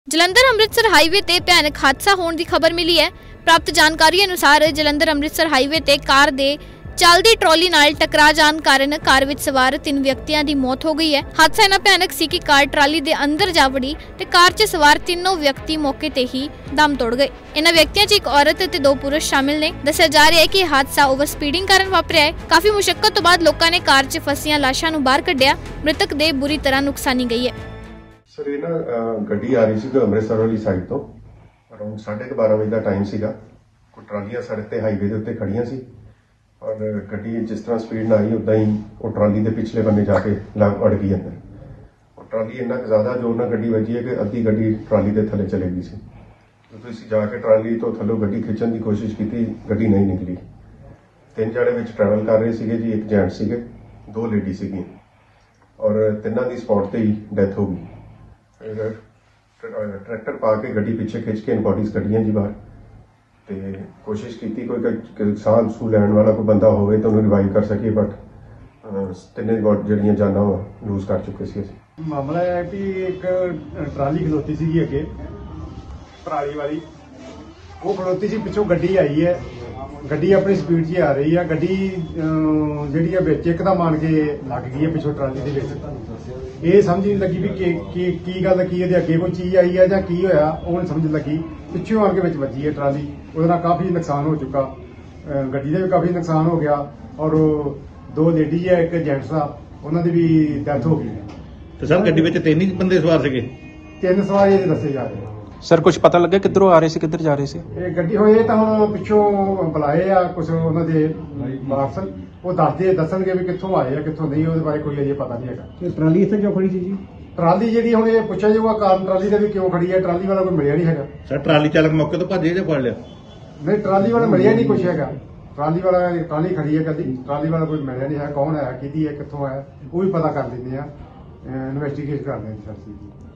Jalandhar Amritsar highway ਤੇ ਭਿਆਨਕ ਹਾਦਸਾ ਹੋਣ ਦੀ ਖਬਰ ਮਿਲੀ ਹੈ। ਪ੍ਰਾਪਤ ਜਾਣਕਾਰੀ ਅਨੁਸਾਰ ਜਲੰਧਰ ਅੰਮ੍ਰਿਤਸਰ ਹਾਈਵੇ ਤੇ ਕਾਰ ਦੇ ਚੱਲਦੀ ਟਰਾਲੀ ਨਾਲ ਟਕਰਾ ਜਾਣ ਕਾਰਨ ਕਾਰ ਵਿੱਚ ਸਵਾਰ 3 ਵਿਅਕਤੀਆਂ ਦੀ ਮੌਤ ਹੋ ਗਈ ਹੈ। ਹਾਦਸਾ ਇੰਨਾ ਭਿਆਨਕ ਸੀ ਕਿ ਕਾਰ ਟਰਾਲੀ ਦੇ ਅੰਦਰ ਜਾ ਵੜੀ ਤੇ ਕਾਰ 'ਚ ਸਵਾਰ ਤਿੰਨੋਂ ਵਿਅਕਤੀ ਮੌਕੇ ਤੇ ਹੀ ਦਮ ਤੋੜ ਗਏ। ਇਹਨਾਂ ਵਿਅਕਤੀਆਂ 'ਚ ਇੱਕ ਔਰਤ ਤੇ 2 ਪੁਰਸ਼ ਸ਼ਾਮਿਲ ਨੇ। ਦੱਸਿਆ ਜਾ ਰਿਹਾ ਹੈ ਕਿ ਹਾਦਸਾ ਓਵਰ ਸਪੀਡਿੰਗ ਕਾਰਨ ਵਾਪਰਿਆ ਹੈ। ਕਾਫੀ ਮੁਸ਼ੱਕਤ ਤੋਂ ਬਾਅਦ ਲੋਕਾਂ ਨੇ ਕਾਰ 'ਚ ਫਸੀਆਂ ਲਾਸ਼ਾਂ ਨੂੰ ਬਾਹਰ ਕੱਢਿਆ। ਮ੍ਰਿਤਕ ਦੇ ਬੁਰੀ ਤਰ੍ਹਾਂ ਨੁਕਸਾਨੀ ਗਈ ਹੈ। सर ये ना गड्डी आ रही सी अमृतसर वाली साइड तो अराउंड 12:30 बजे का टाइम सीगा। कोई ट्रालियां सड़क ते हाईवे के उत्ते खड़ियां सी और गड्डी जिस तरह स्पीड ना आई उदा ही वो ट्राली के पिछले बन्ने जाके लग अड़ गई अंदर। और ट्राली इन्ना ज्यादा जोर नाल गड्डी वजी है कि अद्धी गड्डी ट्राली के थले चले गई सी। तो असीं जाके ट्राली तो थल्लों गड्डी खिंचण की कोशिश की, गड्डी नहीं निकली। 3 जणे विच ट्रैवल कर रहे सीगे जी, एक जेंट सीगे, 2 लेडी सीगी और तिन्हां दी स्पॉट ते ही डेथ हो गई। ट्रैक्टर पा के गड्डी पीछे खिंच के इनबॉडीज कढ़ियां जी बाहर ते कोशिश की कोई साह सू लैण वाला कोई बंदा होवे तो उन्हें रिवाइव कर सके, बट तिन्ने जड़ियां जाना लूज कर चुके सी। मामला है कि एक ट्राली खलोती सी अगे पराली वाली, वो खलोती सी, पिछों गड्डी आई है, गड्डी अपनी स्पीड च आ रही है, गड्डी जिहड़ी है विच एकदम आण के लग गई है पिछों ट्राली दे विच। ये समझ नहीं लगी भी की गल की अगे कोई चीज आई है जां की होया, वो नहीं समझ लगी। पिछों आके विच वजी है ट्राली, उहदे नाल काफी नुकसान हो चुका, गड्डी का भी काफी नुकसान हो गया और 2 लेडीज है, एक जेंट्स आ, उन्हां दी भी डेथ हो गई है। तो सर गड्डी विच 3 ही बंदे सवार सीगे? 3 सवार ये दसे जा रहे हैं। सर कुछ पता लगे किधरों आ रहे थे किधर जा रहे थे? ये गड्डी होए तो हम पिछों बुलाए आ कुछ उन्होंने वापस, वो दसणगे भी कित्थों आए आ कित्थों नहीं, उहदे बारे कोई अजे पता नहीं है। ट्राली इत्थे क्यों खड़ी सी जी? ट्राली जी हुण ये पुछा जाऊगा कारण ट्राली का भी क्यों खड़ी है, ट्राली वाला कोई मिलिया नहीं है। सर ट्राली चालक मौके तो भजे जां फड़ लिया? नहीं, ट्राली वाला मिलिया नहीं कुछ है। ट्राली वाला ट्राली खड़ी है, कभी ट्राली वाला कोई मिलिया नहीं है, कौन है, किहदी है, कित्थों है, वो भी पता कर लेंगे, इन्वेस्टिगेशन कर लेंगे सर।